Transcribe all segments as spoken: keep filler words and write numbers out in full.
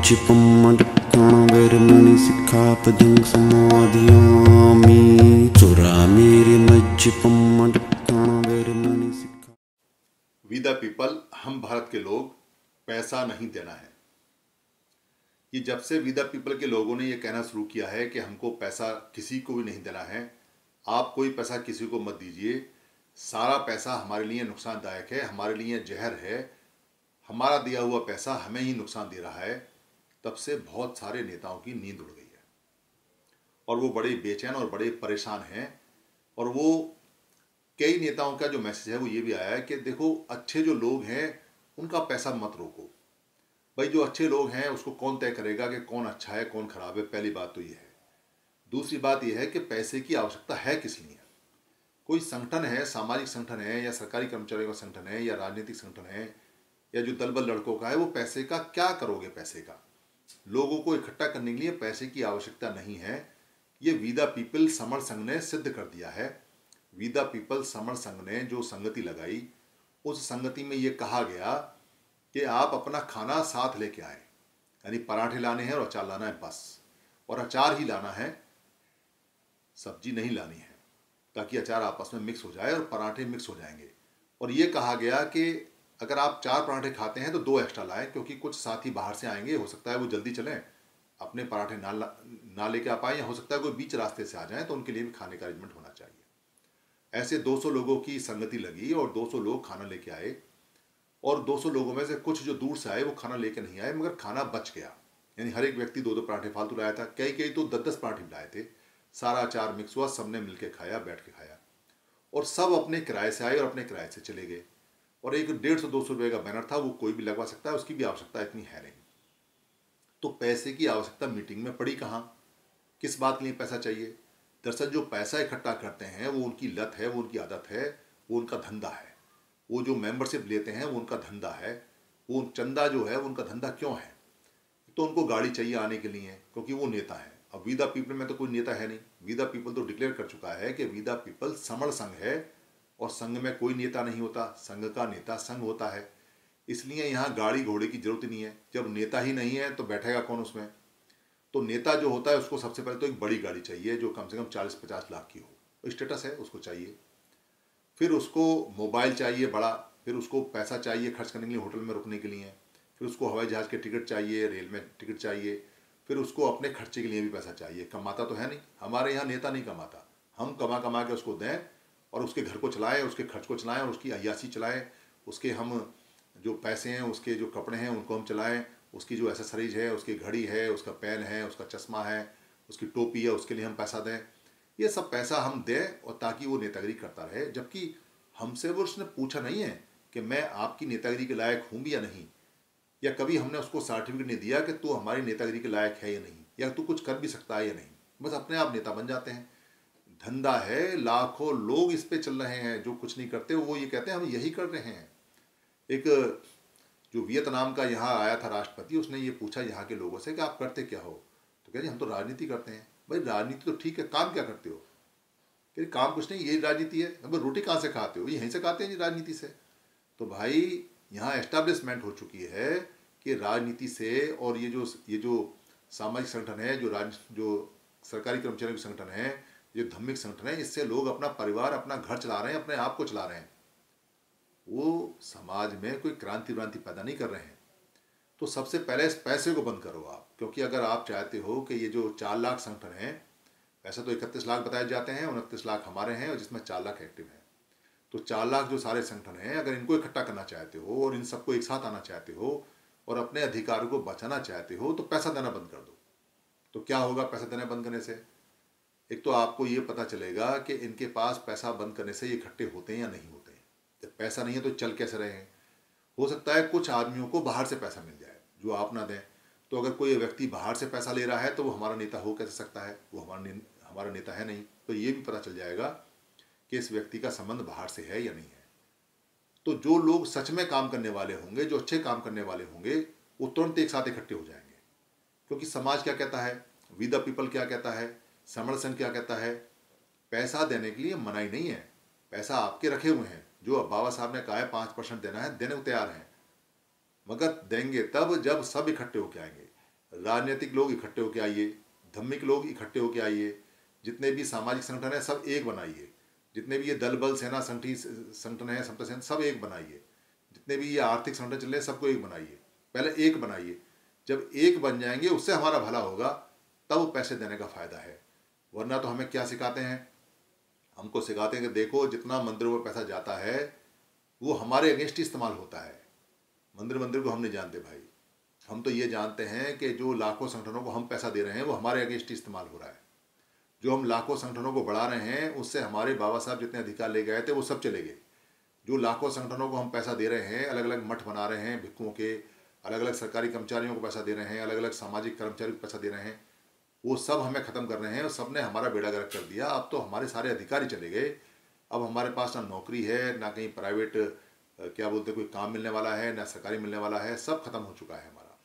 मज्जिपम्मटक्कण वैरमणि सिक्खापदं समाधियामि चुरा मेरे मज्जिपम्मटक्कण वैरमणि सिक्खा। वी द पीपल, हम भारत के लोग, पैसा नहीं देना है। ये जब से वी द पीपल के लोगों ने ये कहना शुरू किया है कि हमको पैसा किसी को भी नहीं देना है, आप कोई पैसा किसी को मत दीजिए, सारा पैसा हमारे लिए नुकसानदायक है, हमारे लिए जहर है, हमारा दिया हुआ पैसा हमें ही नुकसान दे रहा है, तब से बहुत सारे नेताओं की नींद उड़ गई है और वो बड़े बेचैन और बड़े परेशान हैं। और वो कई नेताओं का जो मैसेज है वो ये भी आया है कि देखो, अच्छे जो लोग हैं उनका पैसा मत रोको। भाई, जो अच्छे लोग हैं उसको कौन तय करेगा कि कौन अच्छा है कौन खराब है? पहली बात तो ये है। दूसरी बात यह है कि पैसे की आवश्यकता है किस लिए? कोई संगठन है, सामाजिक संगठन है या सरकारी कर्मचारियों का संगठन है या राजनीतिक संगठन है या जो दल बल लड़कों का है, वो पैसे का क्या करोगे? पैसे का लोगों को इकट्ठा करने के लिए पैसे की आवश्यकता नहीं है। ये वी द पीपल समर संघ ने सिद्ध कर दिया है। वी द पीपल समर संघ ने जो संगति लगाई, उस संगति में ये कहा गया कि आप अपना खाना साथ लेके आए, यानी पराठे लाने हैं और अचार लाना है बस, और अचार ही लाना है, सब्जी नहीं लानी है, ताकि अचार आपस में मिक्स हो जाए और पराठे मिक्स हो जाएंगे। और ये कहा गया कि अगर आप चार पराठे खाते हैं तो दो एक्स्ट्रा लाएं, क्योंकि कुछ साथी बाहर से आएंगे, हो सकता है वो जल्दी चलें, अपने पराठे ना ना लेके आ पाए, या हो सकता है कोई बीच रास्ते से आ जाएं, तो उनके लिए भी खाने का अरेंजमेंट होना चाहिए। ऐसे दो सौ लोगों की संगति लगी और दो सौ लोग खाना लेके आए, और दो सौ लोगों में से कुछ जो दूर से आए वो खाना लेके नहीं आए, मगर खाना बच गया। यानी हर एक व्यक्ति दो दो पराठे फालतू लाया था, कई कई तो दस दस पराठे लाए थे। सारा अचार मिक्स हुआ, सबने मिलकर खाया, बैठ के खाया, और सब अपने किराए से आए और अपने किराए से चले गए। और एक डेढ़ सौ दो सौ रुपये का बैनर था, वो कोई भी लगवा सकता है, उसकी भी आवश्यकता इतनी है नहीं। तो पैसे की आवश्यकता मीटिंग में पड़ी कहाँ? किस बात के लिए पैसा चाहिए? दरअसल जो पैसा इकट्ठा करते हैं वो उनकी लत है, वो उनकी आदत है, वो उनका धंधा है। वो जो मेंबरशिप लेते हैं वो उनका धंधा है। वो चंदा जो है वो उनका धंधा क्यों है? तो उनको गाड़ी चाहिए आने के लिए, क्योंकि वो नेता है। अब वी द पीपल में तो कोई नेता है नहीं। वी द पीपल तो डिक्लेयर कर चुका है कि वी द पीपल समर संघ है, और संघ में कोई नेता नहीं होता, संघ का नेता संघ होता है। इसलिए यहाँ गाड़ी घोड़े की जरूरत नहीं है। जब नेता ही नहीं है तो बैठेगा कौन उसमें? तो नेता जो होता है उसको सबसे पहले तो एक बड़ी गाड़ी चाहिए जो कम से कम चालीस पचास लाख की हो, स्टेटस है उसको चाहिए। फिर उसको मोबाइल चाहिए बड़ा, फिर उसको पैसा चाहिए खर्च करने के लिए, होटल में रुकने के लिए, फिर उसको हवाई जहाज़ के टिकट चाहिए, रेल में टिकट चाहिए, फिर उसको अपने खर्चे के लिए भी पैसा चाहिए। कमाता तो है नहीं, हमारे यहाँ नेता नहीं कमाता, हम कमा कमा के उसको दें और उसके घर को चलाएं, उसके खर्च को चलाएं और उसकी अय्याशी चलाएं। उसके हम जो पैसे हैं, उसके जो कपड़े हैं उनको हम चलाएं, उसकी जो एसेसरीज है, उसकी घड़ी है, उसका पेन है, उसका चश्मा है, उसकी टोपी है, उसके लिए हम पैसा दें। ये सब पैसा हम दें और ताकि वो नेतागिरी करता रहे। जबकि हमसे वो उसने पूछा नहीं है कि मैं आपकी नेतागिरी के लायक हूँ भी या नहीं, या कभी हमने उसको सर्टिफिकेट नहीं दिया कि तू हमारी नेतागिरी के लायक है या नहीं, या तू कुछ कर भी सकता है या नहीं। बस अपने आप नेता बन जाते हैं। धंधा है, लाखों लोग इस पे चल रहे हैं जो कुछ नहीं करते, वो ये कहते हैं हम यही कर रहे हैं। एक जो वियतनाम का यहाँ आया था राष्ट्रपति, उसने ये पूछा यहाँ के लोगों से कि आप करते क्या हो? तो कह रहे हम तो राजनीति करते हैं। भाई राजनीति तो ठीक है, काम क्या करते हो? कह रहे काम कुछ नहीं, यही राजनीति है। भाई रोटी कहाँ से खाते हो? यहीं से खाते हैं जी, राजनीति से। तो भाई यहाँ एस्टैब्लिशमेंट हो चुकी है कि राजनीति से, और ये जो ये जो सामाजिक संगठन है, जो राज जो सरकारी कर्मचारियों के संगठन है, जो धार्मिक संगठन है, इससे लोग अपना परिवार, अपना घर चला रहे हैं, अपने आप को चला रहे हैं। वो समाज में कोई क्रांति व्रांति पैदा नहीं कर रहे हैं। तो सबसे पहले इस पैसे को बंद करो आप, क्योंकि अगर आप चाहते हो कि ये जो चार लाख संगठन हैं, वैसे तो इकतीस लाख बताए जाते हैं, उनतीस लाख हमारे हैं और जिसमें चार लाख एक्टिव हैं, तो चार लाख जो सारे संगठन हैं, अगर इनको इकट्ठा करना चाहते हो और इन सबको एक साथ आना चाहते हो और अपने अधिकारों को बचाना चाहते हो, तो पैसा देना बंद कर दो। तो क्या होगा पैसा देना बंद करने से? एक तो आपको ये पता चलेगा कि इनके पास पैसा बंद करने से ये इकट्ठे होते हैं या नहीं होते हैं। जब पैसा नहीं है तो चल कैसे रहे हैं? हो सकता है कुछ आदमियों को बाहर से पैसा मिल जाए जो आप ना दें। तो अगर कोई व्यक्ति बाहर से पैसा ले रहा है तो वो हमारा नेता हो कैसे सकता है? वो हमारा हमारा नेता है नहीं। तो ये भी पता चल जाएगा कि इस व्यक्ति का संबंध बाहर से है या नहीं है। तो जो लोग सच में काम करने वाले होंगे, जो अच्छे काम करने वाले होंगे, वो तुरंत एक साथ इकट्ठे हो जाएंगे। क्योंकि समाज क्या कहता है, वी द पीपल क्या कहता है, समर संघ क्या कहता है? पैसा देने के लिए मनाही नहीं है, पैसा आपके रखे हुए हैं। जो बाबा साहब ने कहा है पाँच परसेंट देना है, देने को तैयार हैं, मगर देंगे तब जब सब इकट्ठे होकर आएंगे। राजनीतिक लोग इकट्ठे होकर आइए, धार्मिक लोग इकट्ठे होकर आइए, जितने भी सामाजिक संगठन है सब एक बनाइए, जितने भी ये दल बल सेना संगठी संगठन है समता सेना सब एक बनाइए, जितने भी ये आर्थिक संगठन चल रहे हैं सबको एक बनाइए, पहले एक बनाइए। जब एक बन जाएंगे उससे हमारा भला होगा, तब पैसे देने का फायदा है। वरना तो हमें क्या सिखाते हैं, हमको सिखाते हैं कि देखो जितना मंदिरों में पैसा जाता है वो हमारे अगेंस्ट इस्तेमाल होता है। मंदिर मंदिर को हम नहीं जानते भाई, हम तो ये जानते हैं कि जो लाखों संगठनों को हम पैसा दे रहे हैं वो हमारे अगेंस्ट इस्तेमाल हो रहा है। जो हम लाखों संगठनों को बढ़ा रहे हैं उससे हमारे बाबा साहब जितने अधिकार ले गए थे वो सब चले गए। जो लाखों संगठनों को हम पैसा दे रहे हैं, अलग अलग मठ बना रहे हैं भिक्षुओं के, अलग अलग सरकारी कर्मचारियों को पैसा दे रहे हैं, अलग अलग सामाजिक कर्मचारियों को पैसा दे रहे हैं, वो सब हमें ख़त्म कर रहे हैं और सब ने हमारा बेड़ा गर्क कर दिया। अब तो हमारे सारे अधिकार ही चले गए। अब हमारे पास ना नौकरी है, ना कहीं प्राइवेट क्या बोलते कोई काम मिलने वाला है, ना सरकारी मिलने वाला है, सब खत्म हो चुका है हमारा।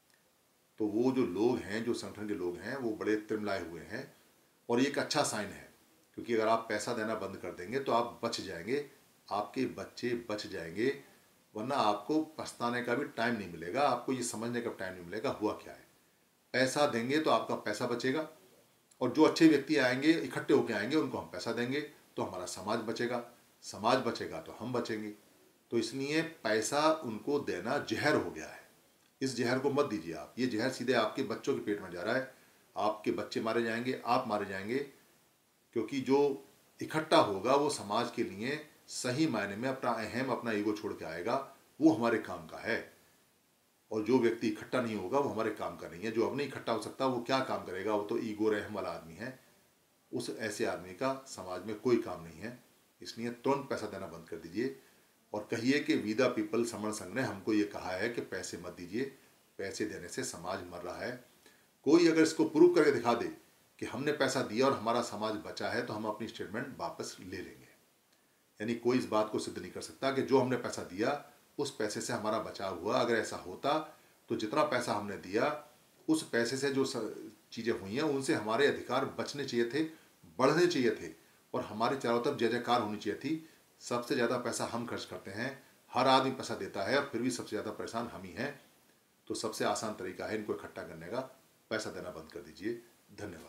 तो वो जो लोग हैं, जो संगठन के लोग हैं, वो बड़े तिरमिलाए हुए हैं और ये एक अच्छा साइन है, क्योंकि अगर आप पैसा देना बंद कर देंगे तो आप बच जाएंगे, आपके बच्चे बच जाएंगे, वरना आपको पछताने का भी टाइम नहीं मिलेगा, आपको ये समझने का टाइम नहीं मिलेगा हुआ क्या है। पैसा देंगे तो आपका पैसा बचेगा और जो अच्छे व्यक्ति आएंगे, इकट्ठे होकर आएंगे, उनको हम पैसा देंगे तो हमारा समाज बचेगा, समाज बचेगा तो हम बचेंगे। तो इसलिए पैसा उनको देना जहर हो गया है। इस जहर को मत दीजिए आप, ये जहर सीधे आपके बच्चों के पेट में जा रहा है, आपके बच्चे मारे जाएंगे, आप मारे जाएंगे, क्योंकि जो इकट्ठा होगा वो समाज के लिए सही मायने में अपना अहम अपना ईगो छोड़ के आएगा, वो हमारे काम का है। और जो व्यक्ति इकट्ठा नहीं होगा वो हमारे काम का नहीं है। जो अब नहीं इकट्ठा हो सकता वो क्या काम करेगा, वो तो ईगो रहम वाला आदमी है। उस ऐसे आदमी का समाज में कोई काम नहीं है। इसलिए तुरंत पैसा देना बंद कर दीजिए और कहिए कि वीदा पीपल समण संघ ने हमको ये कहा है कि पैसे मत दीजिए, पैसे देने से समाज मर रहा है। कोई अगर इसको प्रूव करके दिखा दे कि हमने पैसा दिया और हमारा समाज बचा है तो हम अपनी स्टेटमेंट वापस ले लेंगे। यानी कोई इस बात को सिद्ध नहीं कर सकता कि जो हमने पैसा दिया उस पैसे से हमारा बचाव हुआ। अगर ऐसा होता तो जितना पैसा हमने दिया उस पैसे से जो चीज़ें हुई हैं उनसे हमारे अधिकार बचने चाहिए थे, बढ़ने चाहिए थे और हमारे चारों तरफ जय जयकार होनी चाहिए थी। सबसे ज़्यादा पैसा हम खर्च करते हैं, हर आदमी पैसा देता है और फिर भी सबसे ज़्यादा परेशान हम ही हैं। तो सबसे आसान तरीका है इनको इकट्ठा करने का, पैसा देना बंद कर दीजिए। धन्यवाद।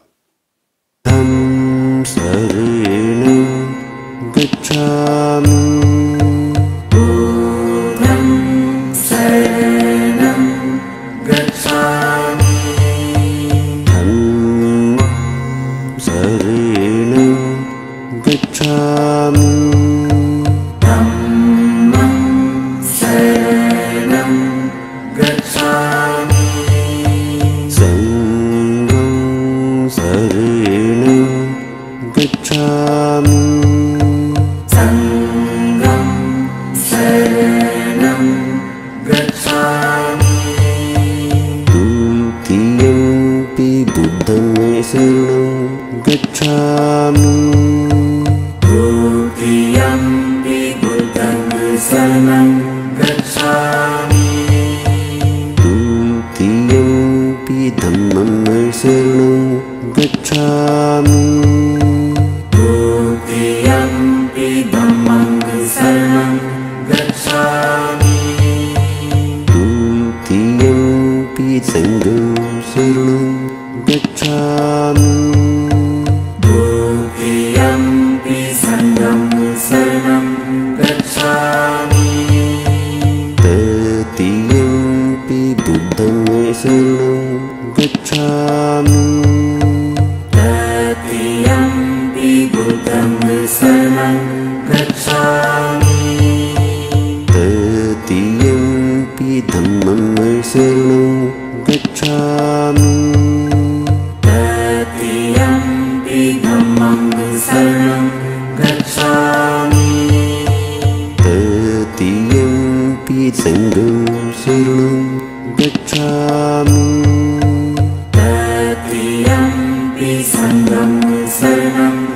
Tatiampi sangam saranam